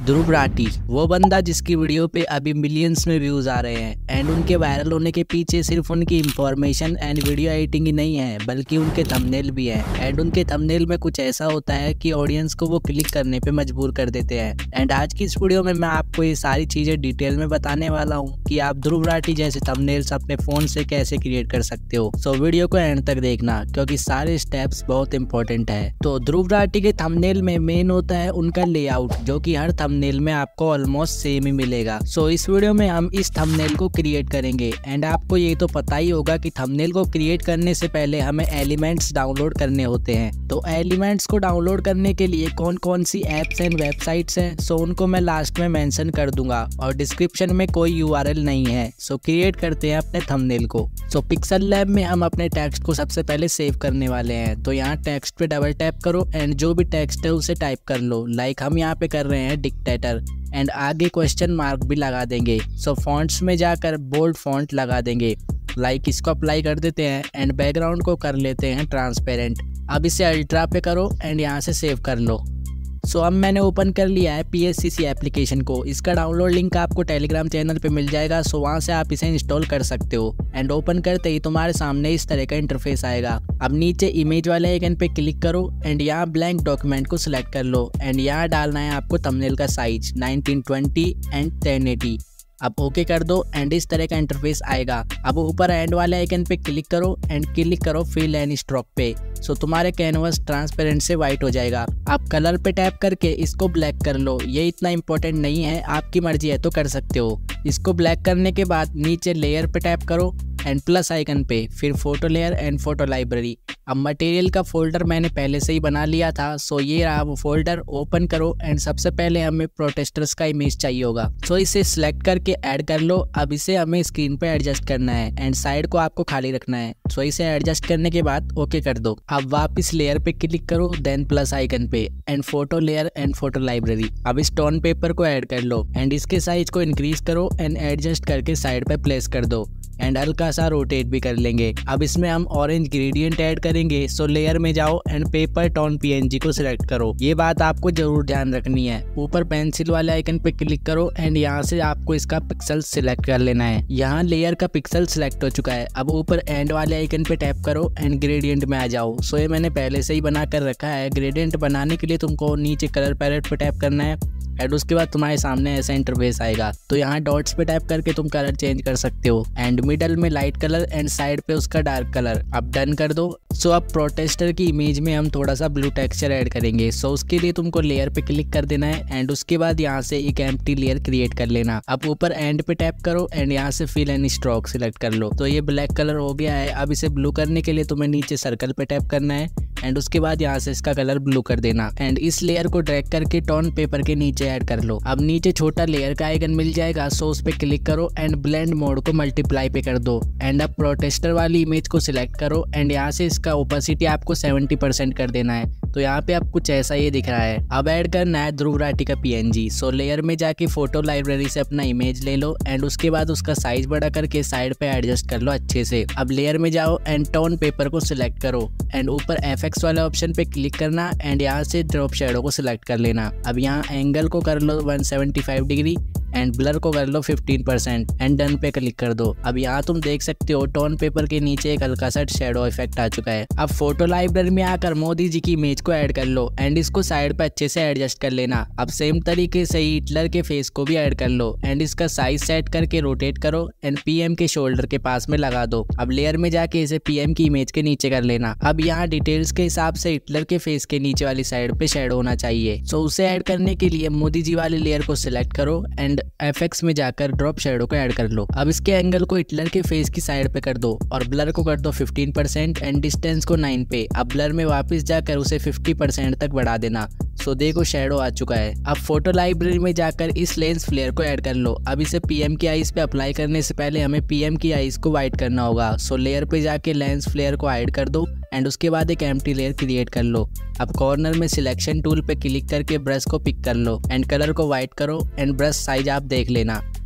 ध्रुव राठी वो बंदा जिसकी वीडियो पे अभी मिलियंस में व्यूज आ रहे हैं एंड उनके वायरल होने के पीछे सिर्फ उनकी इंफॉर्मेशन एंड वीडियो एडिटिंग ही नहीं है बल्कि उनके थंबनेल भी है। एंड उनके थंबनेल में कुछ ऐसा होता है कि ऑडियंस को वो क्लिक करने पे मजबूर कर देते हैं। एंड आज की इस वीडियो में मैं आपको ये सारी चीजें डिटेल में बताने वाला हूँ कि आप ध्रुव राठी जैसे थंबनेल्स अपने फोन से कैसे क्रिएट कर सकते हो। सो वीडियो को एंड तक देखना क्योंकि सारे स्टेप्स बहुत इंपॉर्टेंट है। तो ध्रुव राठी के थंबनेल में मेन होता है उनका लेआउट, जो कि हर थंबनेल में आपको ऑलमोस्ट सेम ही मिलेगा। सो इस वीडियो में हम इस थंबनेल को क्रिएट करेंगे। एंड आपको ये तो पता ही होगा कि थंबनेल को क्रिएट करने से पहले हमें एलिमेंट्स डाउनलोड करने होते हैं। तो एलिमेंट्स को डाउनलोड करने के लिए कौन कौन सी एप्स एंड वेबसाइट्स हैं, सो उनको मैं लास्ट में मेंशन कर दूंगा और डिस्क्रिप्शन में कोई URL नहीं है। सो क्रिएट करते हैं अपने थंबनेल को। सो पिक्सल लैब में हम अपने टेक्स्ट को सबसे पहले सेव करने वाले हैं। तो यहाँ टेक्स्ट पे डबल टैप करो एंड जो भी टेक्स्ट है उसे टाइप कर लो। लाइक हम यहाँ पे कर रहे हैं डिक्टेटर एंड आगे क्वेश्चन मार्क भी लगा देंगे। सो फॉन्ट्स में जाकर बोल्ड फॉन्ट लगा देंगे। लाइक इसको अप्लाई कर देते हैं एंड बैकग्राउंड को कर लेते हैं ट्रांसपेरेंट। अब इसे अल्ट्रा पे करो एंड यहाँ से सेव कर लो। सो अब मैंने ओपन कर लिया है PSCC एप्लीकेशन को। इसका डाउनलोड लिंक आपको टेलीग्राम चैनल पे मिल जाएगा। सो वहाँ से आप इसे इंस्टॉल कर सकते हो। एंड ओपन करते ही तुम्हारे सामने इस तरह का इंटरफेस आएगा। अब नीचे इमेज वाले आइकन पे क्लिक करो एंड यहाँ ब्लैंक डॉक्यूमेंट को सिलेक्ट कर लो एंड यहाँ डालना है आपको थंबनेल का साइज 1920 एंड 1080। अब ओके कर दो एंड इस तरह का इंटरफेस आएगा। अब ऊपर एंड वाले आइकन पे क्लिक करो एंड क्लिक करो फिल एंड स्ट्रोक पे। सो तुम्हारे कैनवस ट्रांसपेरेंट से वाइट हो जाएगा। अब कलर पे टैप करके इसको ब्लैक कर लो। ये इतना इंपॉर्टेंट नहीं है, आपकी मर्जी है तो कर सकते हो। इसको ब्लैक करने के बाद नीचे लेयर पे टैप करो एंड प्लस आइकन पे, फिर photo layer and photo library. अब मटेरियल का फोल्डर मैंने पहले से ही बना लिया था। सो ये रहा वो फोल्डर। ओपन करो एंड सबसे पहले हमें प्रोटेस्टर्स का इमेज चाहिए होगा। सो इसे सिलेक्ट करके ऐड कर लो। अब इसे हमें स्क्रीन पे एडजस्ट करना है एंड साइड को आपको खाली रखना है। सो इसे एडजस्ट करने के बाद ओके कर दो। अब वापस लेयर पे क्लिक करो देन प्लस आइकन पे and photo layer and photo library. अब इस टोन पेपर को ऐड कर लो एंड इसके साइज को इंक्रीज करो एंड एडजस्ट करके साइड पे प्लेस कर दो एंड हल्का सा रोटेट भी कर लेंगे। अब इसमें हम ऑरेंज ग्रेडियंट ऐड करेंगे। सो लेयर में जाओ एंड पेपर टोन PNG को सिलेक्ट करो। ये बात आपको जरूर ध्यान रखनी है। ऊपर पेंसिल वाले आइकन पे क्लिक करो एंड यहाँ से आपको इसका पिक्सल सिलेक्ट कर लेना है। यहाँ लेयर का पिक्सल सिलेक्ट हो चुका है। अब ऊपर एंड वाले आइकन पे टैप करो एंड ग्रेडियंट में आ जाओ। सो ये मैंने पहले से ही बना कर रखा है। ग्रेडियंट बनाने के लिए तुमको नीचे कलर पैलेट पे टैप करना है एंड उसके बाद तुम्हारे सामने ऐसा इंटरफेस आएगा। तो यहाँ डॉट्स पे टैप करके तुम कलर चेंज कर सकते हो एंड मिडल में लाइट कलर एंड साइड पे उसका डार्क कलर। अब डन कर दो। सो अब प्रोटेस्टर की इमेज में हम थोड़ा सा ब्लू टेक्सचर ऐड करेंगे। सो उसके लिए तुमको लेयर पे क्लिक कर देना है एंड उसके बाद यहाँ से एक एम्प्टी लेयर क्रिएट कर लेना। अब ऊपर एंड पे टैप करो एंड यहाँ से फिल एंड स्ट्रोक सिलेक्ट कर लो। तो ये ब्लैक कलर हो गया है। अब इसे ब्लू करने के लिए तुम्हें नीचे सर्कल पे टैप करना है एंड उसके बाद यहाँ से इसका कलर ब्लू कर देना एंड इस लेयर को ड्रैग करके टोन पेपर के नीचे ऐड कर लो। अब नीचे छोटा लेयर का आइकन मिल जाएगा। सो उस पे क्लिक करो एंड ब्लेंड मोड को मल्टीप्लाई पे कर दो एंड अब प्रोटेस्टर वाली इमेज को सिलेक्ट करो एंड यहाँ से इसका ओपेसिटी आपको 70% कर देना है। तो यहाँ पे अब कुछ ऐसा ही दिख रहा है। अब ऐड करना है ध्रुव राठी का PNG। सो लेयर में जाके फोटो लाइब्रेरी से अपना इमेज ले लो एंड उसके बाद उसका साइज बड़ा करके साइड पे एडजस्ट कर लो अच्छे से। अब लेयर में जाओ एंड टोन पेपर को सिलेक्ट करो एंड ऊपर FX वाले ऑप्शन पे क्लिक करना एंड यहाँ से ड्रॉप शेडो को सिलेक्ट कर लेना। अब यहाँ एंगल को कर लो 175 डिग्री एंड ब्लर को कर लो 15% एंड डन पे क्लिक कर दो। अब यहाँ तुम देख सकते हो टोन पेपर के नीचे एक हल्का सा शेडो इफेक्ट आ चुका है। अब फोटो लाइब्रेरी में आकर मोदी जी की इमेज को ऐड कर लो एंड इसको साइड पे अच्छे से एडजस्ट कर लेना। अब सेम तरीके से हिटलर के फेस को भी ऐड कर लो एंड इसका साइज सेट करके रोटेट करो एंड PM के शोल्डर के पास में लगा दो। अब लेयर में जाके इसे PM की इमेज के नीचे कर लेना। अब यहाँ डिटेल्स के हिसाब से हिटलर के फेस के नीचे वाली साइड पे शेडो होना चाहिए। सो उसे ऐड करने के लिए मोदी जी वाली लेयर को सिलेक्ट करो एंड FX में जाकर ड्रॉप शेडो को ऐड कर लो। अब इसके एंगल को हिटलर के फेस की साइड पे कर दो और ब्लर को कर दो 15% एंड डिस्टेंस को 9 पे। अब ब्लर में वापस जाकर उसे 50% तक बढ़ा देना। सो देखो शेडो आ चुका है। अब फोटो लाइब्रेरी में जाकर इस लेंस फ्लेयर को ऐड कर लो। अब इसे PM की आईज पे अप्लाई करने से पहले हमें PM की आईज को वाइट करना होगा। सो लेयर पे जाके लेंस फ्लेयर को ऐड कर दो एंड उसके बाद एक एम्प्टी लेयर क्रिएट कर लो। अब कॉर्नर में सिलेक्शन टूल पे क्लिक करके ब्रश को पिक कर लो एंड कलर को व्हाइट करो एंड ब्रश साइज आप देख लेना।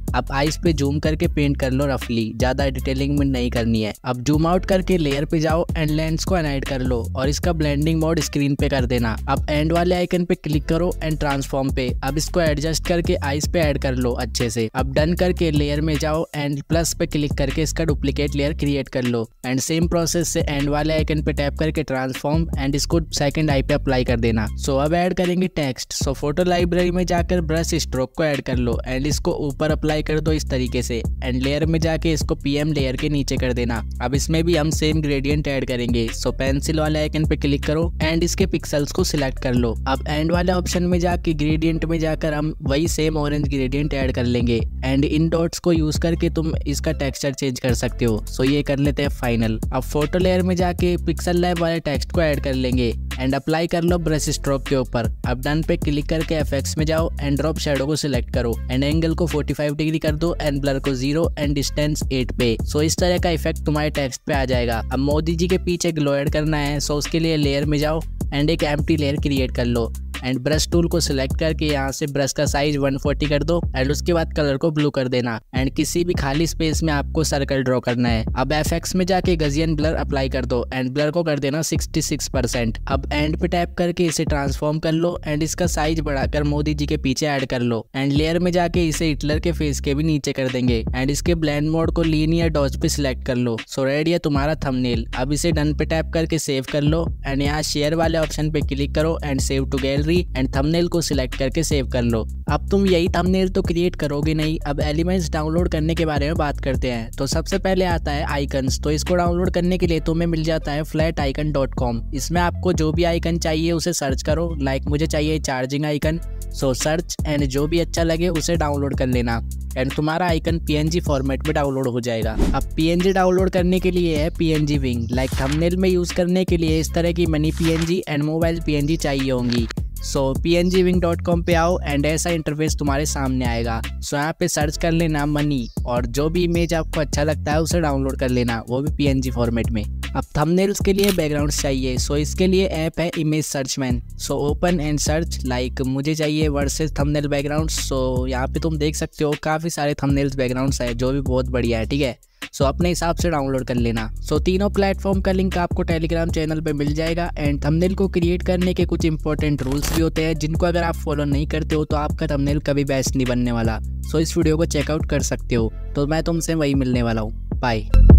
अब आइस पे जूम करके पेंट कर लो रफली, ज्यादा डिटेलिंग में नहीं करनी है। अब जूम आउट करके लेयर पे जाओ एंड लेंस को एनाइड कर लो और इसका ब्लेंडिंग मोड स्क्रीन पे कर देना। अब एंड वाले आइकन पे क्लिक करो एंड ट्रांसफॉर्म पे। अब इसको एडजस्ट करके आइस पे ऐड कर लो अच्छे से। अब डन करके लेयर में जाओ एंड प्लस पे क्लिक करके इसका डुप्लीकेट लेयर क्रिएट कर लो एंड सेम प्रोसेस से एंड वाले आइकन पे टैप करके ट्रांसफॉर्म एंड इसको सेकंड आई पे अप्लाई कर देना। सो अब ऐड करेंगे टेक्स्ट। सो फोटो लाइब्रेरी में जाकर ब्रश स्ट्रोक को ऐड कर लो एंड इसको ऊपर अप्लाई कर दो इस तरीके से एंड लेयर में जाके इसको पीएम लेयर के नीचे कर देना। अब इसमें भी हम सेम ग्रेडियंट ऐड करेंगे। सो पेंसिल वाले आइकन पे क्लिक करो एंड इसके पिक्सल्स को सिलेक्ट कर लो। अब एंड वाले ऑप्शन में जाके ग्रेडियंट में जाकर हम वही सेम ऑरेंज ग्रेडियंट ऐड कर लेंगे एंड इन डॉट्स को यूज करके तुम इसका टेक्सचर चेंज कर सकते हो। सो ये कर लेते हैं फाइनल। अब फोटो लेयर में जाके पिक्सल लैब वाले टेक्स्ट को ऐड कर लेंगे एंड अप्लाई कर लो ब्रश स्ट्रोक के ऊपर। अब डन पे क्लिक करके एफएक्स में जाओ एंड ड्रॉप शैडो को सिलेक्ट करो एंड एंगल को 45 डिग्री कर दो एंड ब्लर को 0 एंड डिस्टेंस 8 पे। सो इस तरह का इफेक्ट तुम्हारे टेक्स्ट पे आ जाएगा। अब मोदी जी के पीछे ग्लो ऐड करना है। सो उसके लिए लेयर में जाओ एंड एक एम्प्टी लेयर क्रिएट कर लो एंड ब्रश टूल को सिलेक्ट करके यहाँ से ब्रश का साइज 140 कर दो एंड उसके बाद कलर को ब्लू कर देना एंड किसी भी खाली स्पेस में आपको सर्कल ड्रॉ करना है। अब एफएक्स में जाके गजियन ब्लर अप्लाई कर दो एंड ब्लर को कर देना 66%। अब एंड पे टैप करके इसे ट्रांसफॉर्म कर लो एंड इसका साइज बढ़ाकर मोदी जी के पीछे ऐड कर लो एंड लेयर में जाके इसे हिटलर के फेस के भी नीचे कर देंगे एंड इसके ब्लेंड मोड को लीनियर डॉट्स पे सिलेक्ट कर लो। सो रेडी है तुम्हारा थंबनेल। अब इसे डन पे टैप करके सेव कर लो एंड यहाँ शेयर वाले ऑप्शन पे क्लिक करो and save to gallery and thumbnail को सिलेक्ट करके सेव कर लो। अब तुम यही थंबनेल तो क्रिएट करोगे नहीं, अब एलिमेंट्स डाउनलोड करने के बारे में बात करते हैं। तो सबसे पहले आता है आइकन्स। तो इसको डाउनलोड करने के लिए तुम्हें मिल जाता है flaticon.com। इसमें आपको जो भी आइकन चाहिए उसे सर्च करो। लाइक मुझे चाहिए charging icon, so search and जो भी अच्छा लगे उसे डाउनलोड कर लेना एंड तुम्हारा आइकन PNG फॉर्मेट में डाउनलोड हो जाएगा। अब PNG डाउनलोड करने के लिए है PNG विंग। लाइक थंबनेल में यूज करने के लिए इस तरह की money PNG and mobile PNG चाहिए होंगी। सो pngwing.com पे आओ एंड ऐसा इंटरफेस तुम्हारे सामने आएगा। सो यहाँ पे सर्च कर लेना मनी और जो भी इमेज आपको अच्छा लगता है उसे डाउनलोड कर लेना, वो भी PNG फॉर्मेट में। अब थंबनेल्स के लिए बैकग्राउंड्स चाहिए। सो इसके लिए ऐप है image search man. So open and search. Like मुझे चाहिए वर्सेस थंबनेल बैकग्राउंड। सो यहाँ पे तुम देख सकते हो काफ़ी सारे थंबनेल्स बैकग्राउंड्स है जो भी बहुत बढ़िया है, ठीक है। सो अपने हिसाब से डाउनलोड कर लेना। सो तीनों प्लेटफॉर्म का लिंक आपको टेलीग्राम चैनल पे मिल जाएगा एंड थंबनेल को क्रिएट करने के कुछ इंपॉर्टेंट रूल्स भी होते हैं जिनको अगर आप फॉलो नहीं करते हो तो आपका थंबनेल कभी बेस्ट नहीं बनने वाला। सो इस वीडियो को चेकआउट कर सकते हो। तो मैं तुमसे वही मिलने वाला हूँ। बाय।